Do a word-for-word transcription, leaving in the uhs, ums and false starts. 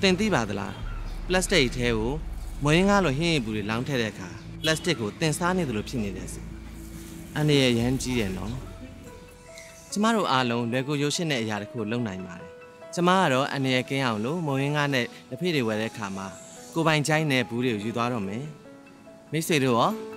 တင်သိပါသလားပလတ်စတစ်ထဲကိုမွေးငါလိုဟင်းရည်ဘူးတွေလောင်းထည့်တဲ့အခါပလတ်စတစ်ကိုတင်စားနေတယ်လို့ဖြစ်နေတယ်စီအန်ဒီရဲ့ရမ်းကြီးတယ်နော်ကျမတို့အားလုံးလွယ်ကူရိုးရှင်းတဲ့အရာတစ်ခုလုပ်နိုင်ပါတယ်ကျမကတော့အန်ဒီရဲ့ကင်းအောင်လို့မွေးငါနဲ့လက်ဖေးတွေဝယ်တဲ့အခါမှာကိုပိုင်ချိုင်းနဲ့ဘူးတွေကိုယူသွားတော့မယ်မိတ်ဆွေတို့ရော